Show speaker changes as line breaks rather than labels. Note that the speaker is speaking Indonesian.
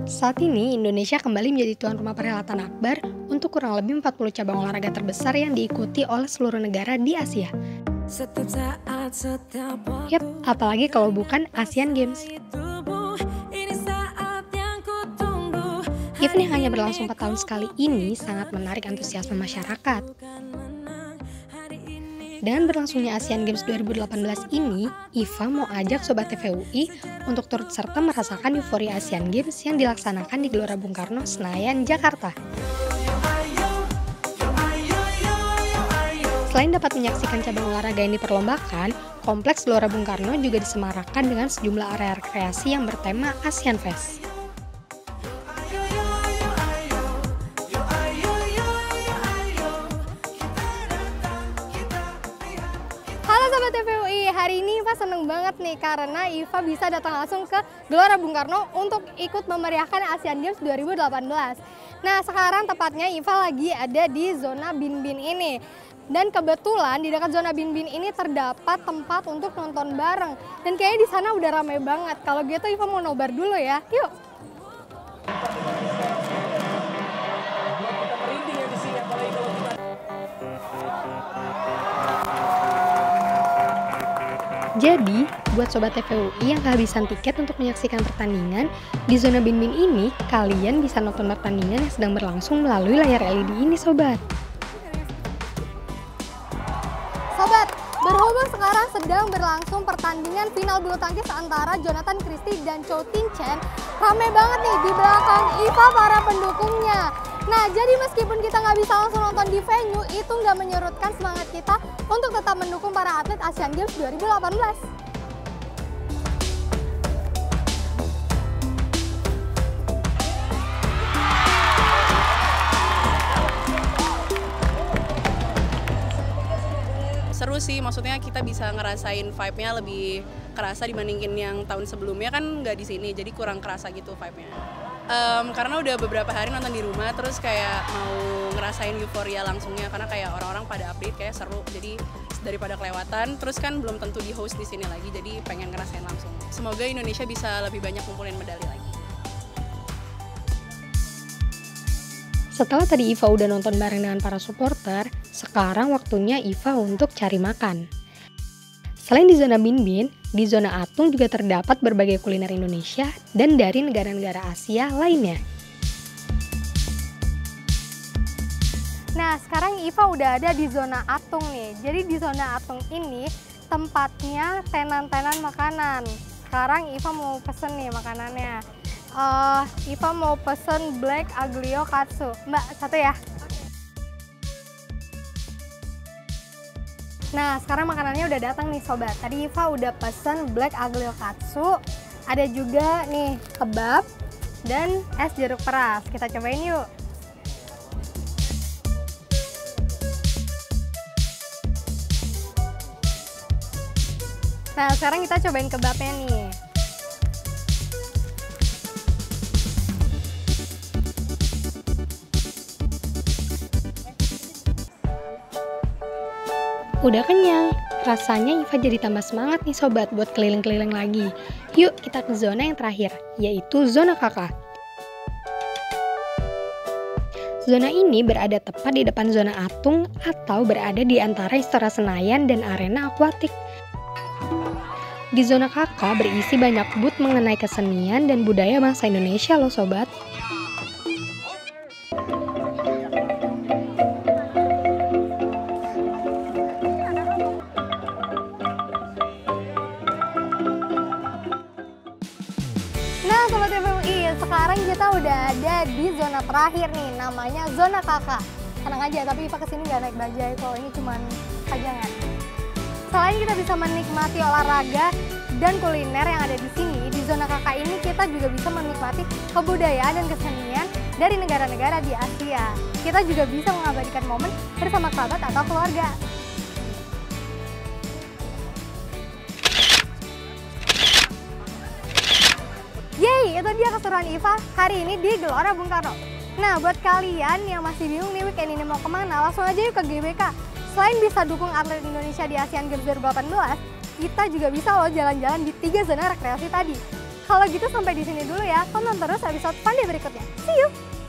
Saat ini, Indonesia kembali menjadi tuan rumah perhelatan akbar untuk kurang lebih 40 cabang olahraga terbesar yang diikuti oleh seluruh negara di Asia. Yap, apalagi kalau bukan Asian Games. Event yang hanya berlangsung 4 tahun sekali ini sangat menarik antusiasme masyarakat. Dengan berlangsungnya Asian Games 2018 ini, IFA mau ajak Sobat TVUI untuk turut serta merasakan euforia Asian Games yang dilaksanakan di Gelora Bung Karno, Senayan, Jakarta. Selain dapat menyaksikan cabang olahraga yang diperlombakan, kompleks Gelora Bung Karno juga disemarakan dengan sejumlah area rekreasi yang bertema Asian Fest. Halo Sobat TVUI, hari ini IFA seneng banget nih karena IFA bisa datang langsung ke Gelora Bung Karno untuk ikut memeriahkan Asian Games 2018. Nah sekarang tepatnya IFA lagi ada di zona Binbin ini. Dan kebetulan di dekat zona Binbin ini terdapat tempat untuk nonton bareng. Dan kayaknya di sana udah ramai banget. Kalau gitu IFA mau nobar dulu ya, yuk! Jadi, buat Sobat TVUI yang kehabisan tiket untuk menyaksikan pertandingan, di zona Binbin ini, kalian bisa nonton pertandingan yang sedang berlangsung melalui layar LED ini, Sobat. Sobat, berhubung sekarang sedang berlangsung pertandingan final bulu tangkis antara Jonathan Christie dan Chou Tin Chen, rame banget nih di belakang IFA para pendukungnya. Nah, jadi meskipun kita nggak bisa langsung nonton di venue, itu nggak menyurutkan semangat kita untuk tetap mendukung para atlet Asian Games 2018.
Seru sih, maksudnya kita bisa ngerasain vibe-nya lebih kerasa dibandingin yang tahun sebelumnya kan nggak di sini, jadi kurang kerasa gitu vibe-nya. Karena udah beberapa hari nonton di rumah, terus kayak mau ngerasain euforia langsungnya karena kayak orang-orang pada update kayak seru, jadi daripada kelewatan, terus kan belum tentu di host di sini lagi, jadi pengen ngerasain langsung. Semoga Indonesia bisa lebih banyak kumpulin medali lagi.
Setelah tadi IFA udah nonton bareng dengan para supporter, sekarang waktunya IFA untuk cari makan. Selain di zona Binbin, di zona Atung juga terdapat berbagai kuliner Indonesia dan dari negara-negara Asia lainnya. Nah, sekarang IFA udah ada di zona Atung nih. Jadi di zona Atung ini tempatnya tenan-tenan makanan. Sekarang IFA mau pesen nih makanannya. IFA mau pesen Black Aglio Katsu. Mbak, satu ya. Nah, sekarang makanannya udah datang nih Sobat. Tadi IFA udah pesen Black Aglio Katsu. Ada juga nih kebab dan es jeruk peras. Kita cobain yuk. Nah, sekarang kita cobain kebabnya nih. Udah kenyang, rasanya IFA jadi tambah semangat nih Sobat buat keliling-keliling lagi. Yuk kita ke zona yang terakhir, yaitu zona KK. Zona ini berada tepat di depan zona Atung atau berada di antara Istora Senayan dan arena akuatik. Di zona KK berisi banyak booth mengenai kesenian dan budaya bangsa Indonesia loh Sobat. Nah Sobat TVUI, sekarang kita udah ada di zona terakhir nih, namanya zona KK. Tenang aja, tapi IFA kesini nggak naik bajai kok, ini cuman pajangan. Selain kita bisa menikmati olahraga dan kuliner yang ada di sini, di zona KK ini kita juga bisa menikmati kebudayaan dan kesenian dari negara-negara di Asia. Kita juga bisa mengabadikan momen bersama kerabat atau keluarga. Yeay, itu dia keseruan IFA hari ini di Gelora Bung Karno. Nah, buat kalian yang masih bingung nih weekend ini mau kemana, langsung aja yuk ke GBK. Selain bisa dukung atlet Indonesia di Asian Games 2018, kita juga bisa loh jalan-jalan di 3 zona rekreasi tadi. Kalau gitu sampai di sini dulu ya. Tonton terus episode Fun Day berikutnya. See you!